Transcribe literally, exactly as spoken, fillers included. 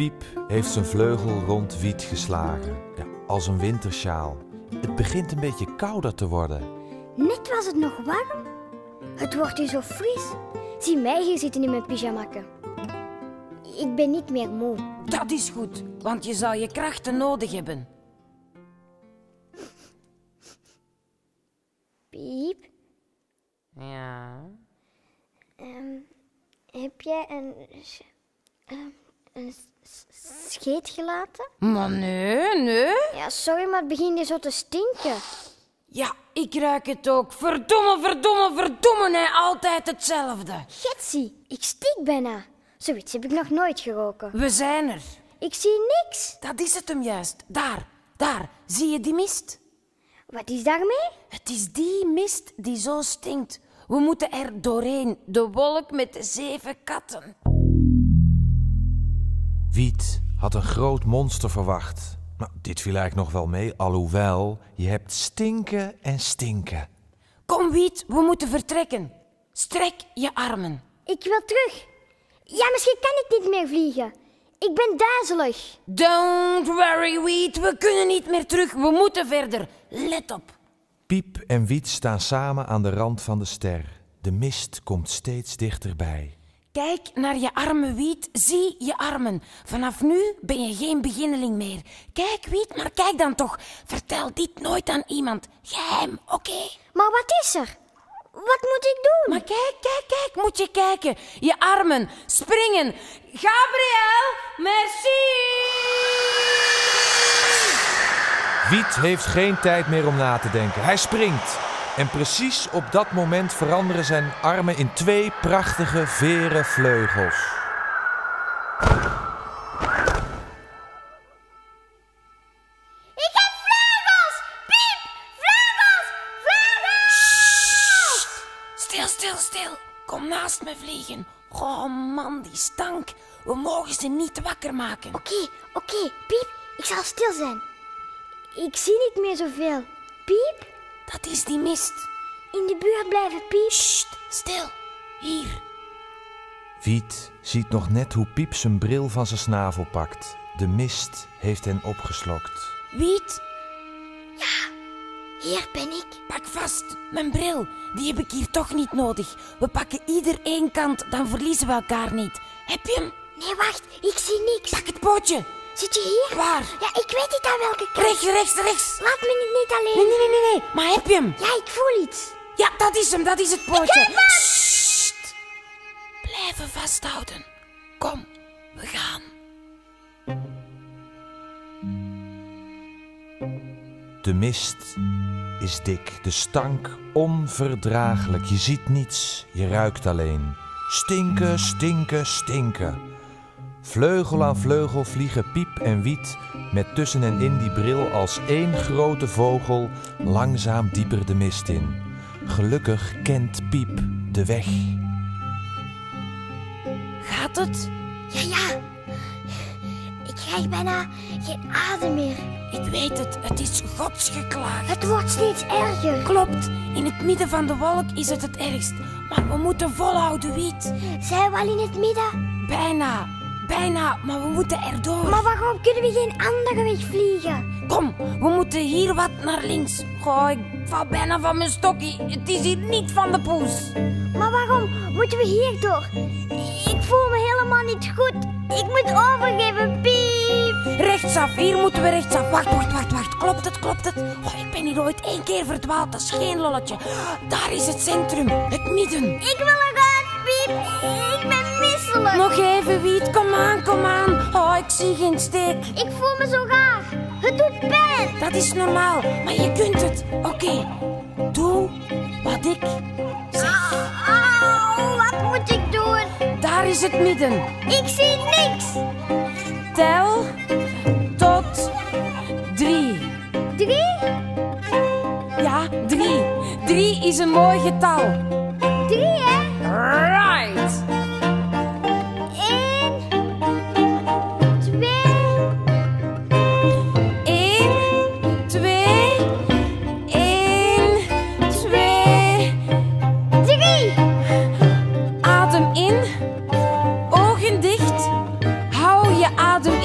Piep heeft zijn vleugel rond Wiet geslagen, ja, als een wintersjaal. Het begint een beetje kouder te worden. Net was het nog warm. Het wordt hier zo fris. Zie mij hier zitten in mijn pyjamakken. Ik ben niet meer moe. Dat is goed, want je zal je krachten nodig hebben. Piep, Ja. um, heb jij een, sch- um, een s- s- scheet gelaten? Maar nee, nee. Ja, sorry, maar het begint hier zo te stinken. Ja, ik ruik het ook. Verdomme, verdomme, verdomme, nee, altijd hetzelfde. Getsie, ik stink bijna. Zoiets heb ik nog nooit geroken. We zijn er. Ik zie niks. Dat is het hem juist. Daar, daar. Zie je die mist? Wat is daarmee? Het is die mist die zo stinkt. We moeten er doorheen. De wolk met de zeven katten. Wiet had een groot monster verwacht. Nou, dit viel eigenlijk nog wel mee, alhoewel je hebt stinken en stinken. Kom, Wiet, we moeten vertrekken. Strek je armen. Ik wil terug. Ja, misschien kan ik niet meer vliegen. Ik ben duizelig. Don't worry, Wiet. We kunnen niet meer terug. We moeten verder. Let op. Piep en Wiet staan samen aan de rand van de ster. De mist komt steeds dichterbij. Kijk naar je armen, Wiet. Zie je armen. Vanaf nu ben je geen beginneling meer. Kijk, Wiet, maar kijk dan toch. Vertel dit nooit aan iemand. Geheim, oké? Maar wat is er? Wat moet ik doen? Maar kijk, kijk, kijk. Moet je kijken. Je armen. Springen. Gabriel, merci. Wiet heeft geen tijd meer om na te denken. Hij springt. En precies op dat moment veranderen zijn armen in twee prachtige veren vleugels. Ik heb vleugels! Piep! Vleugels! Vleugels! Stil, stil, stil. Kom naast me vliegen. Oh man, die stank. We mogen ze niet wakker maken. Oké, oké, Piep, ik zal stil zijn. Ik zie niet meer zoveel. Piep, Dat is die mist. in de buurt blijven, Piep. Sst, stil. Hier. Wiet ziet nog net hoe Piep zijn bril van zijn snavel pakt. De mist heeft hen opgeslokt. Wiet, Hier ben ik. pak vast. Mijn bril. Die heb ik hier toch niet nodig. We pakken ieder één kant, dan verliezen we elkaar niet. Heb je hem? Nee, wacht, ik zie niks. Pak het pootje. Zit je hier? Waar? Ja, ik weet niet aan welke kant. Rechts, rechts, rechts. Laat me niet, niet alleen. Nee, nee, nee, nee, nee. Maar heb je hem? Ja, ik voel iets. Ja, dat is hem. Dat is het pootje. heb hem! Sst. Blijven vasthouden. Kom, we gaan. De mist is dik, de stank onverdraaglijk. Je ziet niets, je ruikt alleen. Stinken, stinken, stinken. Vleugel aan vleugel vliegen Piep en Wiet met tussen en in die bril als één grote vogel langzaam dieper de mist in. Gelukkig kent Piep de weg. Gaat het? Ja, ja. Ik krijg bijna geen adem meer. Ik weet het. Het is godsgeklaagd. Het wordt steeds erger. Klopt. In het midden van de wolk is het het ergst. Maar we moeten volhouden, Wiet. Zijn we al in het midden? Bijna. Bijna. Maar we moeten erdoor. Maar waarom kunnen we geen andere weg vliegen? Kom, we moeten hier wat naar links. Goh, ik val bijna van mijn stokje. Het is hier niet van de poes. Maar waarom moeten we hier door? Ik voel me helemaal niet goed. Ik moet overgeven, Piep. Rechtsaf, hier moeten we rechtsaf. Wacht, wacht, wacht, wacht. Klopt het, klopt het? Oh, ik ben hier ooit één keer verdwaald. Dat is geen lolletje. Daar is het centrum, het midden. Ik wil eruit, Piep. Ik ben misselijk. Nog even, Wiet. Kom aan, kom aan. Oh, ik zie geen steek. Ik voel me zo raar. Het doet pijn. Dat is normaal, maar je kunt het. Oké, doe wat ik zeg. Auw, wat moet ik doen? Daar is het midden. Ik zie niks. Tel tot drie. Drie? Ja, drie. Drie is een mooi getal. Drie, hè? Right. Eén. Twee. Eén, twee, één, twee. Drie. Adem in, ogen dicht. Hou je adem